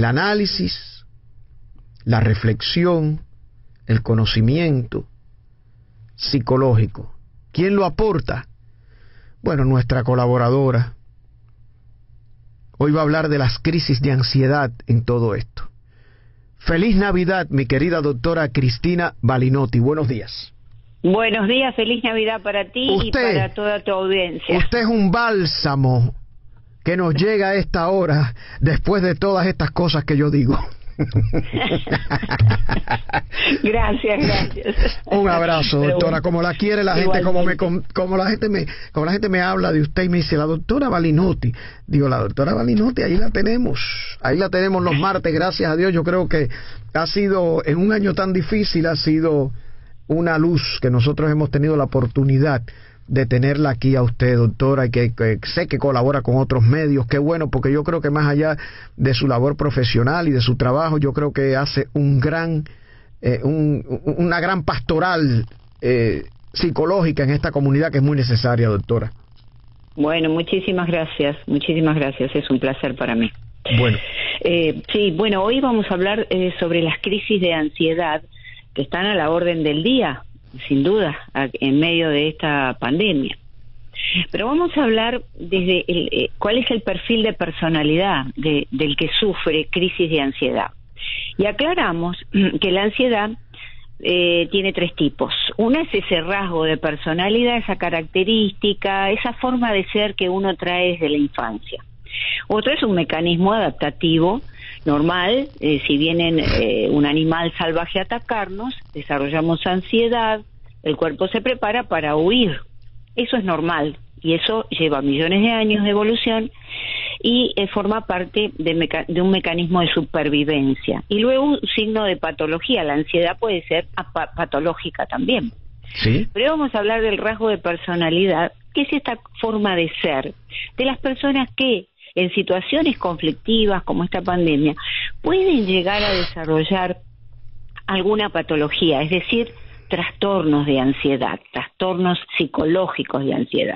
el análisis, la reflexión, el conocimiento psicológico. ¿Quién lo aporta? Bueno, nuestra colaboradora. Hoy va a hablar de las crisis de ansiedad en todo esto. Feliz Navidad, mi querida doctora Cristina Balinotti. Buenos días. Buenos días, feliz Navidad para ti y para toda tu audiencia. Usted es un bálsamo que nos llega a esta hora después de todas estas cosas que yo digo. Gracias. Un abrazo, doctora. Bueno, como la quiere la gente, como la gente me habla de usted y me dice la doctora Balinotti. Digo, la doctora Balinotti, ahí la tenemos los martes, gracias a Dios. Yo creo que ha sido, en un año tan difícil, ha sido una luz que nosotros hemos tenido la oportunidad de tenerla aquí a usted, doctora, y que sé que colabora con otros medios. Qué bueno, porque yo creo que más allá de su labor profesional y de su trabajo, yo creo que hace una gran pastoral psicológica en esta comunidad que es muy necesaria, doctora. Bueno, muchísimas gracias, es un placer para mí. Bueno. Hoy vamos a hablar sobre las crisis de ansiedad que están a la orden del día, sin duda, en medio de esta pandemia. Pero vamos a hablar desde cuál es el perfil de personalidad del que sufre crisis de ansiedad. Y aclaramos que la ansiedad tiene tres tipos. Una es ese rasgo de personalidad, esa característica, esa forma de ser que uno trae desde la infancia. Otro es un mecanismo adaptativo normal. Si viene un animal salvaje a atacarnos, desarrollamos ansiedad, el cuerpo se prepara para huir. Eso es normal y eso lleva millones de años de evolución y forma parte de un mecanismo de supervivencia. Y luego un signo de patología. La ansiedad puede ser patológica también. ¿Sí? Pero vamos a hablar del rasgo de personalidad, que es esta forma de ser de las personas que en situaciones conflictivas como esta pandemia pueden llegar a desarrollar alguna patología, es decir, trastornos de ansiedad, trastornos psicológicos de ansiedad.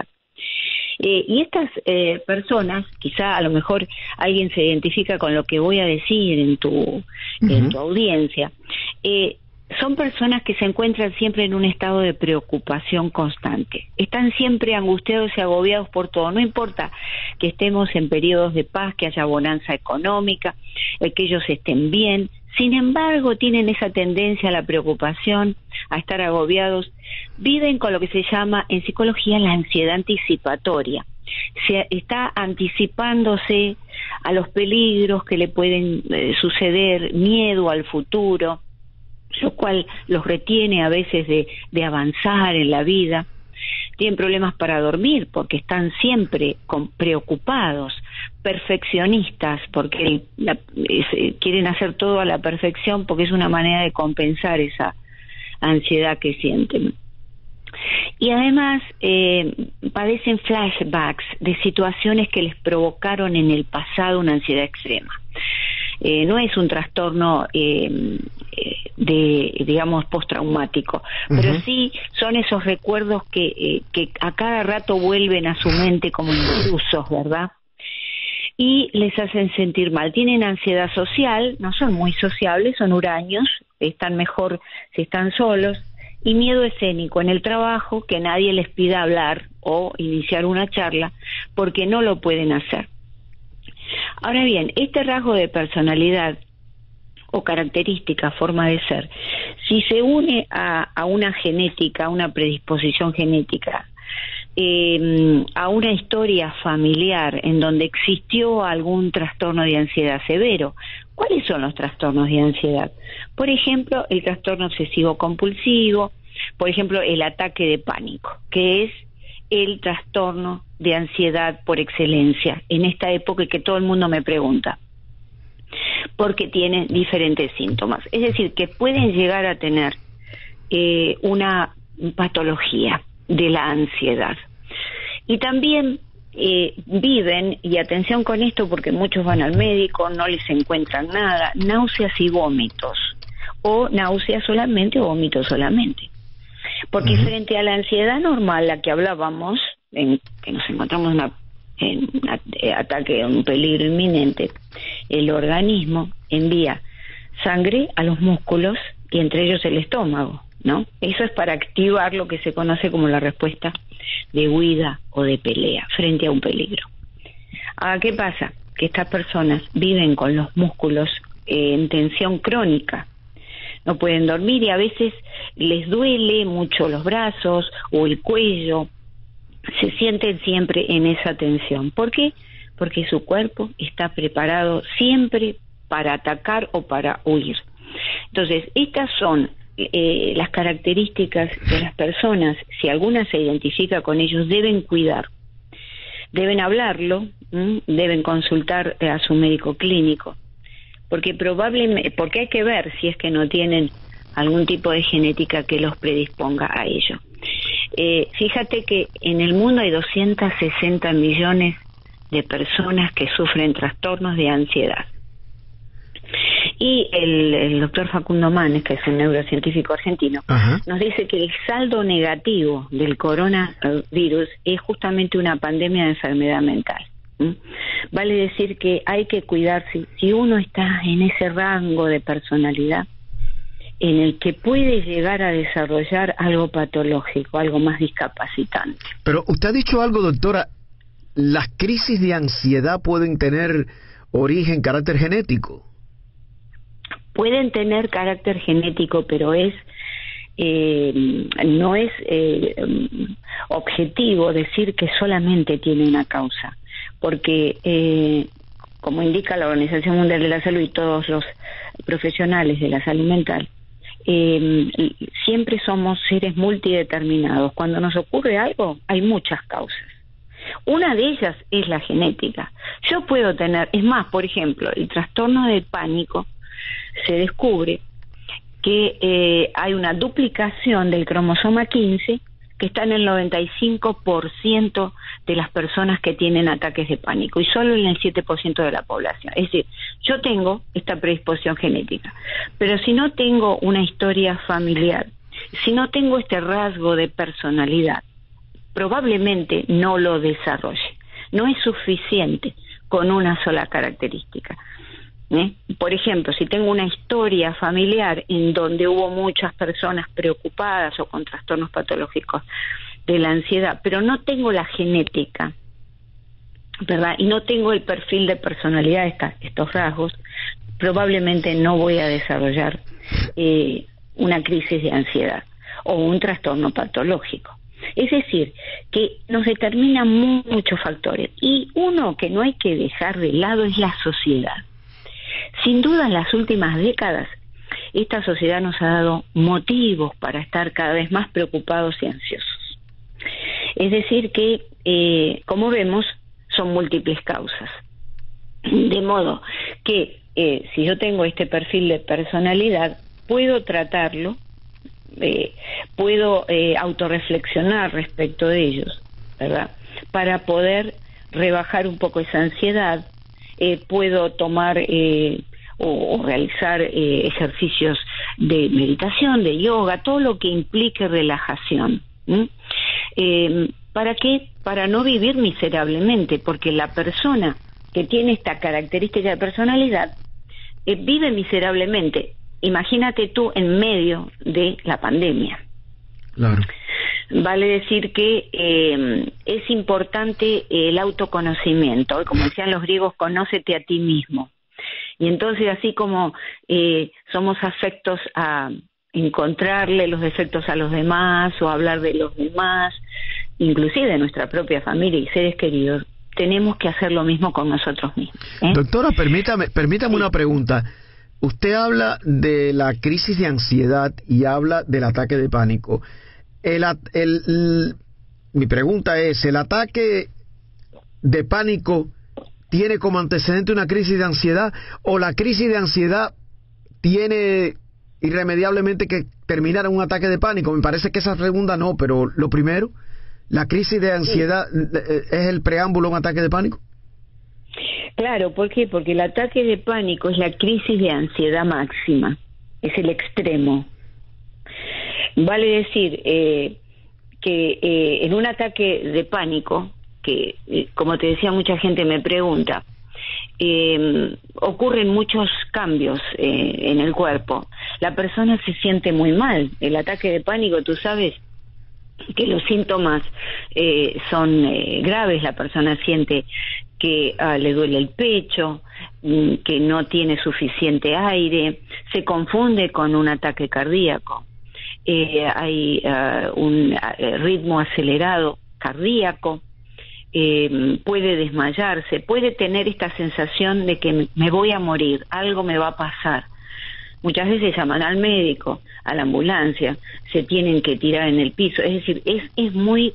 Y estas personas, quizá a lo mejor alguien se identifica con lo que voy a decir en tu audiencia, son personas que se encuentran siempre en un estado de preocupación constante. Están siempre angustiados y agobiados por todo. No importa que estemos en periodos de paz, que haya bonanza económica, que ellos estén bien. Sin embargo, tienen esa tendencia a la preocupación, a estar agobiados. Viven con lo que se llama en psicología la ansiedad anticipatoria. Se está anticipándose a los peligros que le pueden suceder, miedo al futuro, lo cual los retiene a veces de avanzar en la vida. Tienen problemas para dormir porque están siempre preocupados, perfeccionistas porque quieren hacer todo a la perfección porque es una manera de compensar esa ansiedad que sienten. Y además padecen flashbacks de situaciones que les provocaron en el pasado una ansiedad extrema. No es un trastorno digamos postraumático, pero sí son esos recuerdos que a cada rato vuelven a su mente como intrusos, ¿verdad? Y les hacen sentir mal. Tienen ansiedad social, no son muy sociables, son huraños, están mejor si están solos, y miedo escénico en el trabajo, que nadie les pida hablar o iniciar una charla porque no lo pueden hacer. Ahora bien, este rasgo de personalidad o característica, forma de ser, si se une a una genética, a una predisposición genética, a una historia familiar en donde existió algún trastorno de ansiedad severo. ¿Cuáles son los trastornos de ansiedad? Por ejemplo, el trastorno obsesivo compulsivo, por ejemplo, el ataque de pánico, que es el trastorno de ansiedad por excelencia en esta época que todo el mundo me pregunta, porque tiene diferentes síntomas. Es decir, que pueden llegar a tener una patología de la ansiedad. Y también viven, y atención con esto porque muchos van al médico, no les encuentran nada, náuseas y vómitos, o náuseas solamente o vómitos solamente. Porque frente a la ansiedad normal, la que hablábamos, en que nos encontramos en un ataque, un peligro inminente, el organismo envía sangre a los músculos y entre ellos el estómago, ¿no? Eso es para activar lo que se conoce como la respuesta de huida o de pelea frente a un peligro. ¿Qué pasa? Que estas personas viven con los músculos en tensión crónica, no pueden dormir y a veces les duele mucho los brazos o el cuello, se sienten siempre en esa tensión. ¿Por qué? Porque su cuerpo está preparado siempre para atacar o para huir. Entonces, estas son las características de las personas. Si alguna se identifica con ellos, deben cuidar, deben hablarlo, deben consultar a su médico clínico, porque hay que ver si es que no tienen algún tipo de genética que los predisponga a ello. Fíjate que en el mundo hay 260 millones de personas que sufren trastornos de ansiedad. Y el doctor Facundo Manes, que es un neurocientífico argentino, nos dice que el saldo negativo del coronavirus es justamente una pandemia de enfermedad mental. Vale decir que hay que cuidarse. Si uno está en ese rango de personalidad en el que puede llegar a desarrollar algo patológico, algo más discapacitante. Pero usted ha dicho algo, doctora, las crisis de ansiedad pueden tener origen, carácter genético. Pueden tener carácter genético, pero no es objetivo decir que solamente tiene una causa, porque como indica la Organización Mundial de la Salud y todos los profesionales de la salud mental, siempre somos seres multideterminados. Cuando nos ocurre algo, hay muchas causas. Una de ellas es la genética. Yo puedo tener, es más, por ejemplo, el trastorno de pánico, se descubre que hay una duplicación del cromosoma 15 que está en el 95% de las personas que tienen ataques de pánico y solo en el 7% de la población. Es decir, yo tengo esta predisposición genética, pero si no tengo una historia familiar, si no tengo este rasgo de personalidad, probablemente no lo desarrolle. No es suficiente con una sola característica. Por ejemplo, si tengo una historia familiar en donde hubo muchas personas preocupadas o con trastornos patológicos de la ansiedad, pero no tengo la genética, ¿verdad? Y no tengo el perfil de personalidad, estos rasgos, probablemente no voy a desarrollar una crisis de ansiedad o un trastorno patológico. Es decir, que nos determinan muchos factores y uno que no hay que dejar de lado es la sociedad. Sin duda, en las últimas décadas, esta sociedad nos ha dado motivos para estar cada vez más preocupados y ansiosos. Es decir que, como vemos, son múltiples causas. De modo que, si yo tengo este perfil de personalidad, puedo tratarlo, puedo autorreflexionar respecto de ellos, ¿verdad? Para poder rebajar un poco esa ansiedad. Puedo tomar o realizar ejercicios de meditación, de yoga, todo lo que implique relajación. ¿Para qué? Para no vivir miserablemente, porque la persona que tiene esta característica de personalidad vive miserablemente. Imagínate tú en medio de la pandemia. Claro. Vale decir que es importante el autoconocimiento. Como decían los griegos, conócete a ti mismo. Y entonces, así como somos afectos a encontrarle los defectos a los demás o hablar de los demás, inclusive de nuestra propia familia y seres queridos, tenemos que hacer lo mismo con nosotros mismos. Doctora, permítame Sí. una pregunta. Usted habla de la crisis de ansiedad y habla del ataque de pánico. Mi pregunta es, ¿el ataque de pánico tiene como antecedente una crisis de ansiedad o la crisis de ansiedad tiene irremediablemente que terminar en un ataque de pánico? Me parece que esa segunda no, pero lo primero, ¿la crisis de ansiedad es el preámbulo a un ataque de pánico? Claro, ¿por qué? Porque el ataque de pánico es la crisis de ansiedad máxima, es el extremo. Vale decir que en un ataque de pánico, que como te decía, mucha gente me pregunta, ocurren muchos cambios en el cuerpo. La persona se siente muy mal. El ataque de pánico, tú sabes que los síntomas son graves. La persona siente que le duele el pecho, que no tiene suficiente aire, se confunde con un ataque cardíaco, hay un ritmo acelerado cardíaco, puede desmayarse, puede tener esta sensación de que me voy a morir, algo me va a pasar. Muchas veces llaman al médico, a la ambulancia, se tienen que tirar en el piso. Es decir, es muy...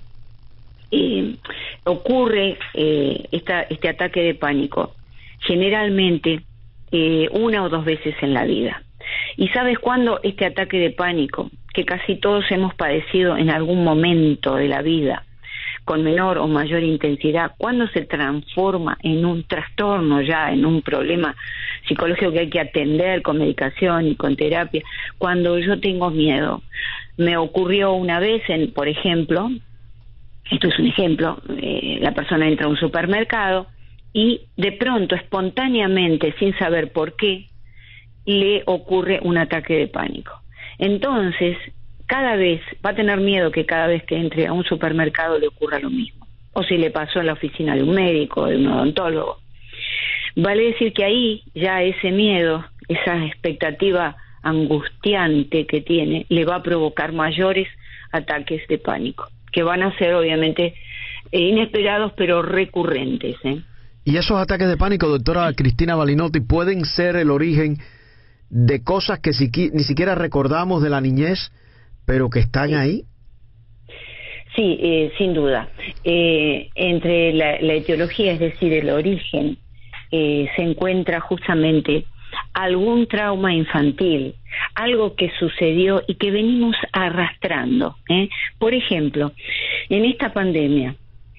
ocurre este ataque de pánico generalmente 1 o 2 veces en la vida. ¿Y sabes cuándo este ataque de pánico, que casi todos hemos padecido en algún momento de la vida, con menor o mayor intensidad, cuándo se transforma en un trastorno, ya en un problema psicológico que hay que atender con medicación y con terapia? Cuando yo tengo miedo. Me ocurrió una vez, por ejemplo, esto es un ejemplo, la persona entra a un supermercado y de pronto, espontáneamente, sin saber por qué, le ocurre un ataque de pánico. Entonces, cada vez va a tener miedo que cada vez que entre a un supermercado le ocurra lo mismo. O si le pasó en la oficina de un médico, de un odontólogo. Vale decir que ahí ya ese miedo, esa expectativa angustiante que tiene, le va a provocar mayores ataques de pánico, que van a ser obviamente inesperados pero recurrentes. Y esos ataques de pánico, doctora Cristina Balinotti, pueden ser el origen de cosas que ni siquiera recordamos de la niñez, pero que están ahí. Sí, sin duda. Entre la etiología, es decir, el origen, se encuentra justamente algún trauma infantil, algo que sucedió y que venimos arrastrando. Por ejemplo, en esta pandemia,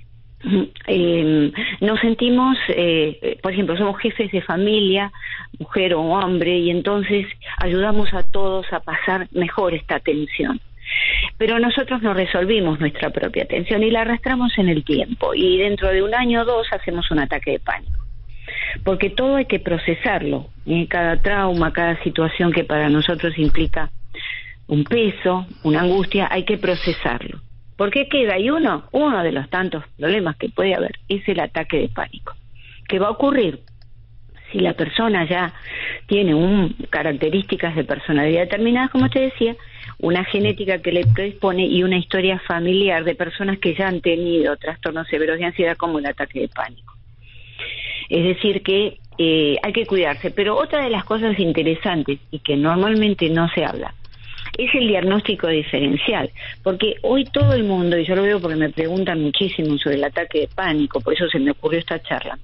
nos sentimos, por ejemplo, somos jefes de familia, mujer o hombre, y entonces ayudamos a todos a pasar mejor esta tensión. Pero nosotros no resolvimos nuestra propia tensión y la arrastramos en el tiempo, y dentro de 1 año o 2 hacemos un ataque de pánico. Porque todo hay que procesarlo, cada trauma, cada situación que para nosotros implica un peso, una angustia, hay que procesarlo. ¿Por qué queda? Y uno de los tantos problemas que puede haber es el ataque de pánico, que va a ocurrir si la persona ya tiene características de personalidad determinadas, como te decía, una genética que le predispone y una historia familiar de personas que ya han tenido trastornos severos de ansiedad como el ataque de pánico. Es decir que hay que cuidarse. Pero otra de las cosas interesantes y que normalmente no se habla es el diagnóstico diferencial, porque hoy todo el mundo, y yo lo veo porque me preguntan muchísimo sobre el ataque de pánico, por eso se me ocurrió esta charla,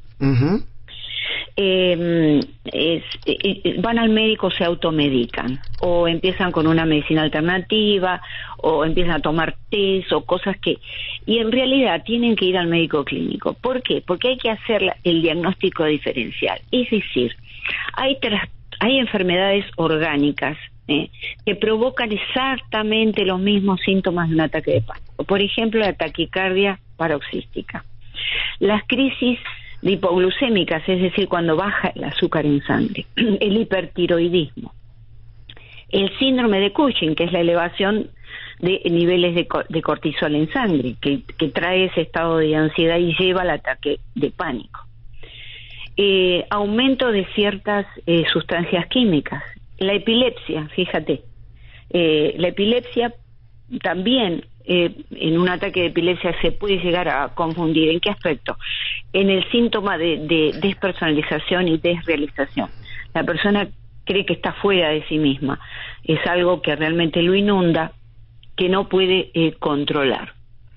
van al médico, se automedican, o empiezan con una medicina alternativa, o empiezan a tomar test o cosas y en realidad tienen que ir al médico clínico. ¿Por qué? Porque hay que hacer el diagnóstico diferencial, es decir, hay enfermedades orgánicas que provocan exactamente los mismos síntomas de un ataque de pánico. Por ejemplo, la taquicardia paroxística, las crisis de hipoglucémicas, es decir, cuando baja el azúcar en sangre, el hipertiroidismo, el síndrome de Cushing, que es la elevación de niveles de cortisol en sangre, que trae ese estado de ansiedad y lleva al ataque de pánico. Aumento de ciertas sustancias químicas. La epilepsia, fíjate, la epilepsia también, en un ataque de epilepsia se puede llegar a confundir. ¿En qué aspecto? En el síntoma de despersonalización y desrealización. La persona cree que está fuera de sí misma. Es algo que realmente lo inunda, que no puede controlar.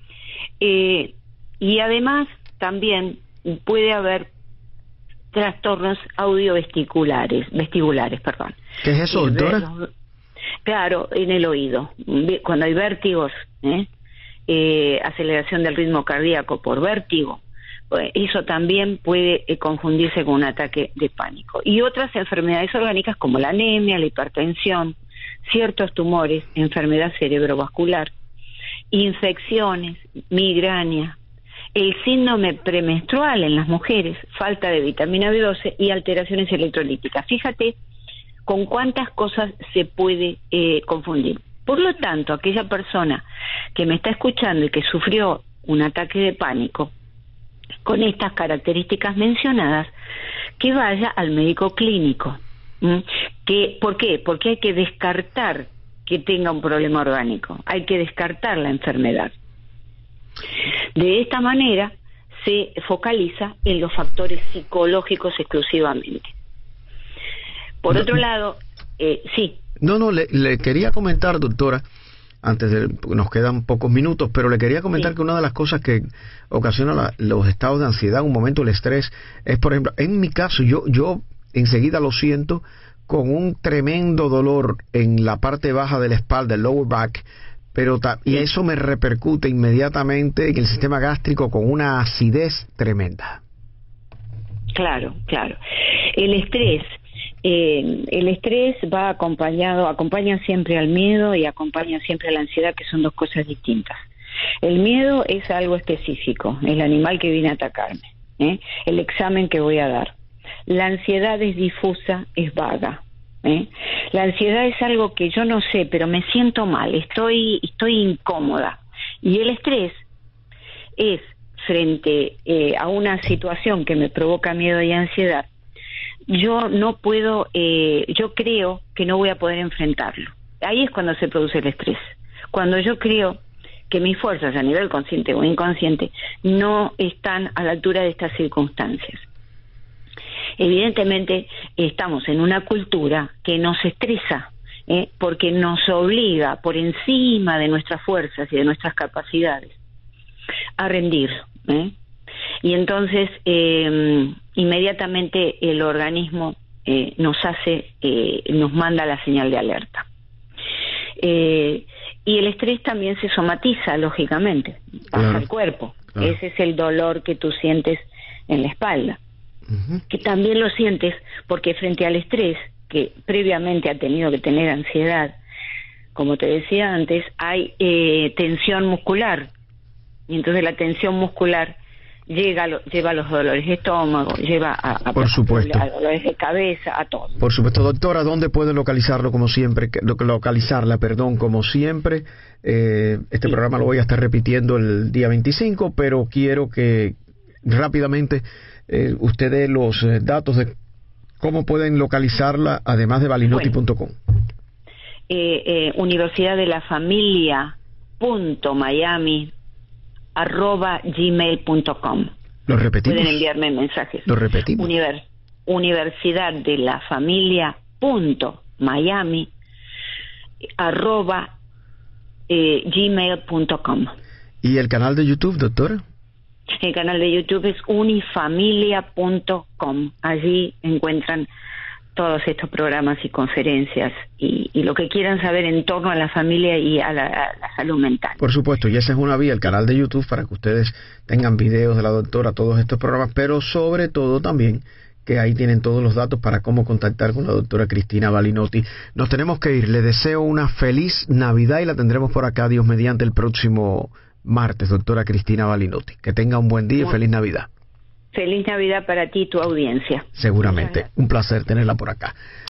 Y además también puede haber trastornos vestibulares. ¿Qué es eso, doctora? Claro, en el oído. Cuando hay vértigos, aceleración del ritmo cardíaco por vértigo, eso también puede confundirse con un ataque de pánico. Y otras enfermedades orgánicas como la anemia, la hipertensión, ciertos tumores, enfermedad cerebrovascular, infecciones, migraña, el síndrome premenstrual en las mujeres, falta de vitamina B12 y alteraciones electrolíticas. Fíjate con cuántas cosas se puede confundir. Por lo tanto, aquella persona que me está escuchando y que sufrió un ataque de pánico con estas características mencionadas, que vaya al médico clínico. ¿Por qué? Porque hay que descartar que tenga un problema orgánico, hay que descartar la enfermedad. De esta manera se focaliza en los factores psicológicos exclusivamente. Por otro lado, sí. No, le quería comentar, doctora, nos quedan pocos minutos, pero le quería comentar que una de las cosas que ocasiona los estados de ansiedad, un momento el estrés, es, por ejemplo, en mi caso, yo enseguida lo siento con un tremendo dolor en la parte baja de la espalda, el lower back, y eso me repercute inmediatamente en el sistema gástrico con una acidez tremenda. Claro. El estrés va acompaña siempre al miedo y acompaña siempre a la ansiedad, que son dos cosas distintas. El miedo es algo específico, el animal que viene a atacarme, el examen que voy a dar. La ansiedad es difusa, es vaga. La ansiedad es algo que yo no sé, pero me siento mal, estoy incómoda. Y el estrés es frente a una situación que me provoca miedo y ansiedad. Yo creo que no voy a poder enfrentarlo. Ahí es cuando se produce el estrés. Cuando yo creo que mis fuerzas a nivel consciente o inconsciente no están a la altura de estas circunstancias. Evidentemente estamos en una cultura que nos estresa, porque nos obliga por encima de nuestras fuerzas y de nuestras capacidades a rendir, y entonces inmediatamente el organismo nos manda la señal de alerta. Y el estrés también se somatiza, lógicamente, pasa al cuerpo. Ese es el dolor que tú sientes en la espalda, que también lo sientes porque frente al estrés, que previamente ha tenido que tener ansiedad, como te decía antes, hay tensión muscular, y entonces la tensión muscular lleva a los dolores de estómago, lleva a dolores de cabeza, a todo. Por supuesto, doctora, ¿dónde pueden localizarla como siempre? Este programa lo voy a estar repitiendo el día 25, pero quiero que rápidamente usted dé los datos de cómo pueden localizarla, además de balinotti.com. Universidad de la Familia.Miami@gmail.com. ¿Lo repetimos? Pueden enviarme mensajes. ¿Lo repetimos? Universidad de la Familia.Miami@gmail.com. ¿Y el canal de YouTube, doctora? El canal de YouTube es unifamilia.com. Allí encuentran todos estos programas y conferencias y lo que quieran saber en torno a la familia y a la salud mental. Por supuesto, y esa es una vía, el canal de YouTube, para que ustedes tengan videos de la doctora, todos estos programas, pero sobre todo también que ahí tienen todos los datos para cómo contactar con la doctora Cristina Balinotti. Nos tenemos que ir. Le deseo una feliz Navidad y la tendremos por acá, Dios mediante, el próximo martes, doctora Cristina Balinotti. Que tenga un buen día y feliz Navidad. Feliz Navidad para ti y tu audiencia. Seguramente. Un placer tenerla por acá.